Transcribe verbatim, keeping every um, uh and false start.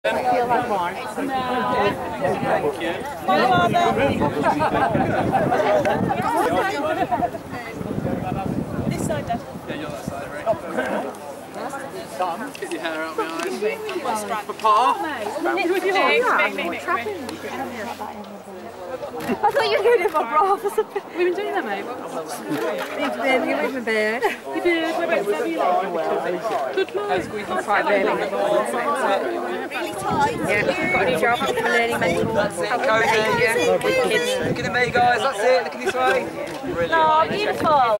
I feel like one. Thank you. This side, Dad. Yeah, you're that side, right? Get your hair out my eyes. Papa? With your hair. I thought you were doing it for bra or something. We've been doing that, mate. You've been, you're with my beard. You did. What about you? Good luck. Squeaky quite really. Really tight. Yeah, I've got a new job. I'm learning mental health. Cozy, yeah. With kids. Look at me, guys. That's it. Look at this way. Brilliant. Oh, beautiful.